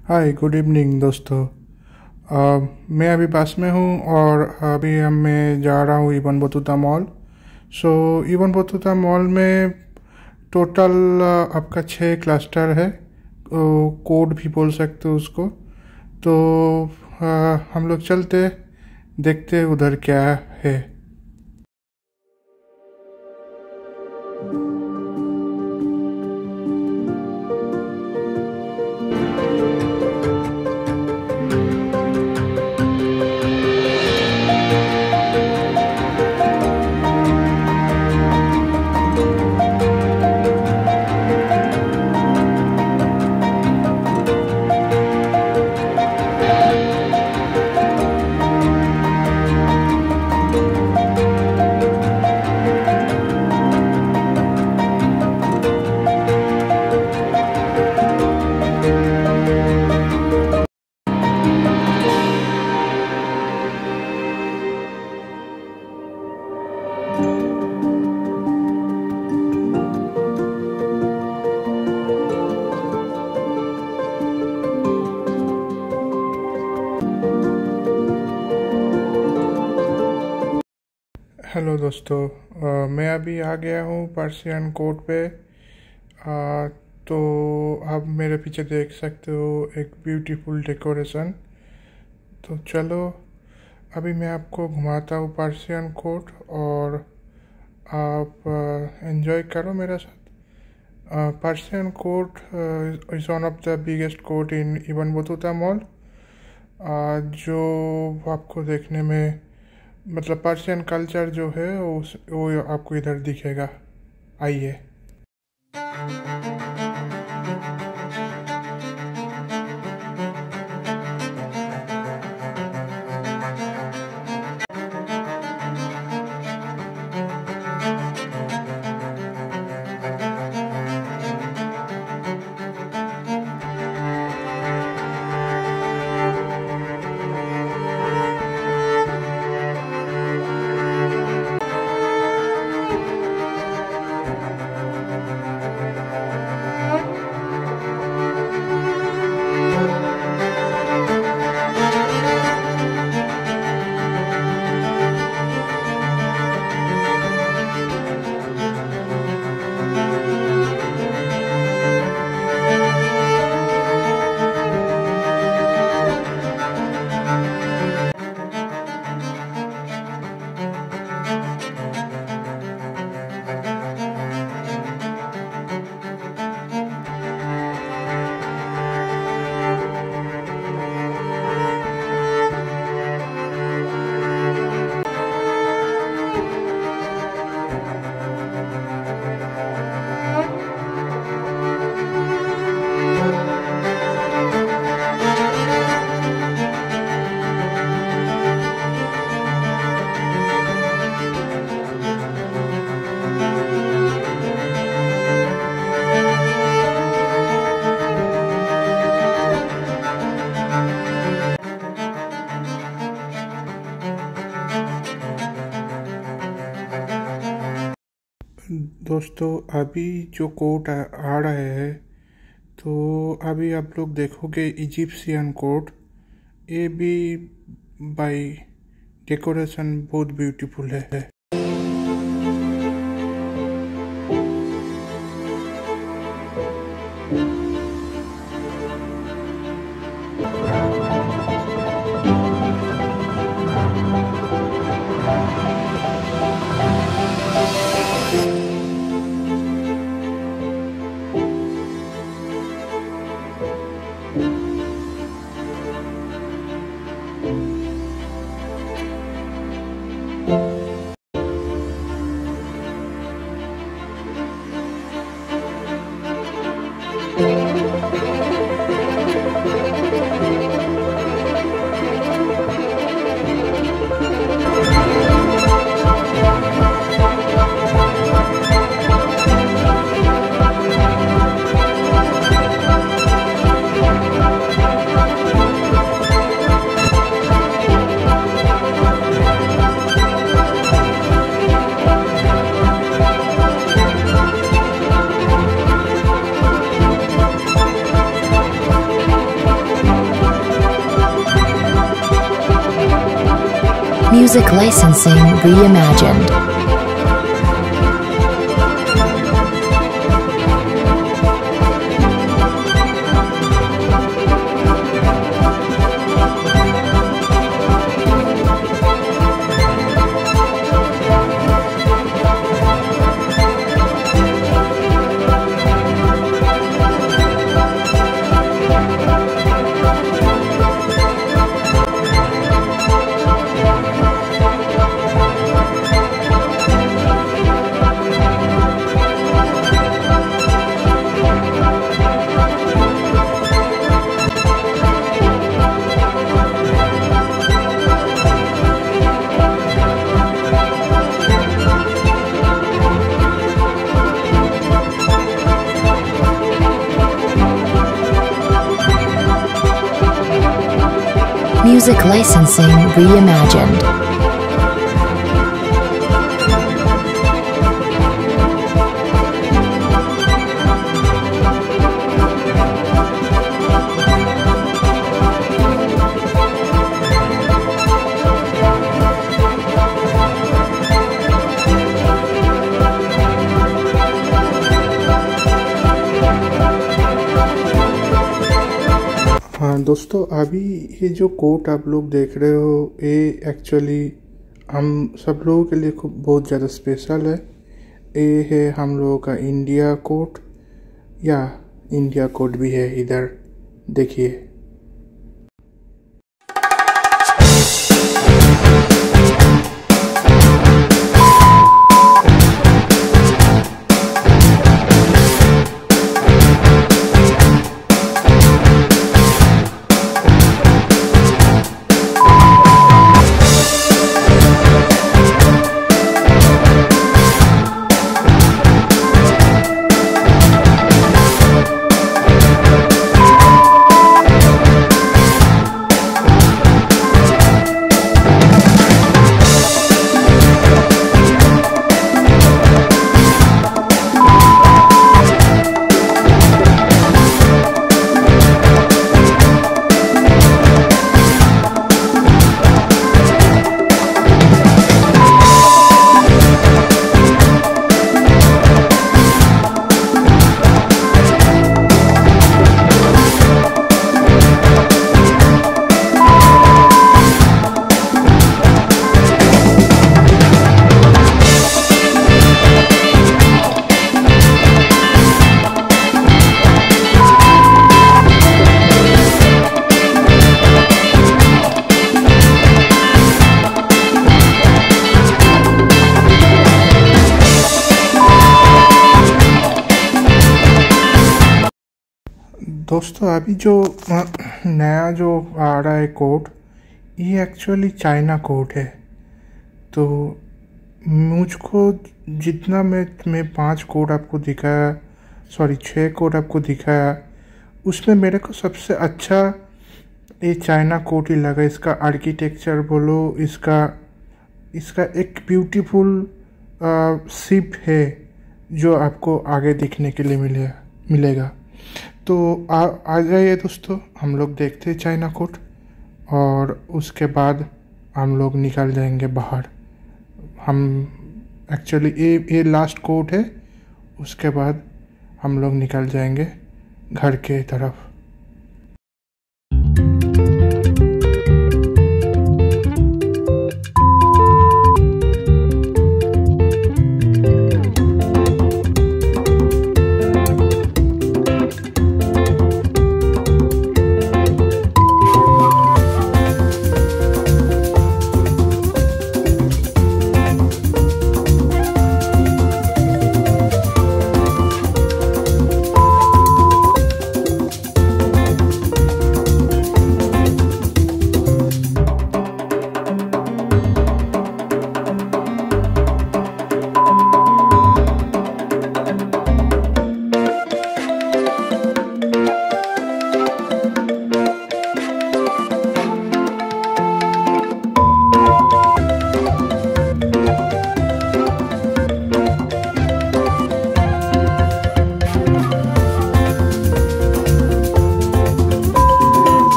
Hi good evening दोस्तों। मैं अभी बस में हूँ और अभी मैं जा रहा हूँ Ibn Battuta mall. Ibn Battuta mall में टोटल आपका 6 क्लस्टर है। कोड भी बोल सकते हो उसको। तो हम लोग चलते देखते उधर क्या है। हेलो दोस्तों, मैं अभी आ गया हूँ पर्सियन कोर्ट पे। तो आप मेरे पीछे देख सकते हो एक ब्यूटीफुल डेकोरेशन। तो चलो अभी मैं आपको घुमाता हूँ पर्सियन कोर्ट और आप एंजॉय करो मेरे साथ। Persian court is one of the biggest court in Ibn Battuta mall, जो आपको देखने में मतलब पर्शियन कल्चर जो है वो आपको इधर दिखेगा। आइए। दोस्तों अभी जो कोट आ रहे हैं, तो अभी आप लोग देखोगे इजिप्शियन कोट। ये भी बाय डेकोरेशन बहुत ब्यूटीफुल है। Music licensing reimagined. Music licensing reimagined. हाँ दोस्तों, अभी ये जो कोट आप लोग देख रहे हो, ये एक्चुअली हम सब लोगों के लिए बहुत ज़्यादा स्पेशल है। ये है हम लोगों का इंडिया कोट, या इंडिया कोट भी है इधर, देखिए। दोस्तों, अभी जो नया जो आ रहा है कोट, ये एक्चुअली चाइना कोट है। तो मुझको जितना मैं 5 कोट आपको दिखाया, 6 कोट आपको दिखाया, उसमें मेरे को सबसे अच्छा ये चाइना कोट ही लगा। इसका आर्किटेक्चर बोलो, इसका एक ब्यूटीफुल शिप है जो आपको आगे दिखने के लिए मिलेगा। तो आ जाइए दोस्तों, हम लोग देखते हैं चाइना कोट, और उसके बाद हम लोग निकल जाएंगे बाहर। हम एक्चुअली ये लास्ट कोट है, उसके बाद हम लोग निकल जाएंगे घर के तरफ।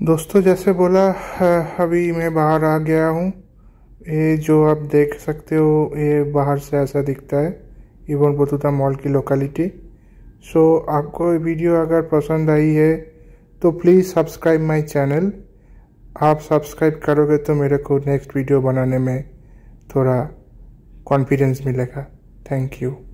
दोस्तों जैसे बोला अभी मैं बाहर आ गया हूँ। ये जो आप देख सकते हो ये बाहर से ऐसा दिखता है, इवन बतूता मॉल की लोकेलिटी। सो आपको ये वीडियो अगर पसंद आई है तो प्लीज़ सब्सक्राइब माय चैनल। आप सब्सक्राइब करोगे तो मेरे को नेक्स्ट वीडियो बनाने में थोड़ा कॉन्फिडेंस मिलेगा। Thank you.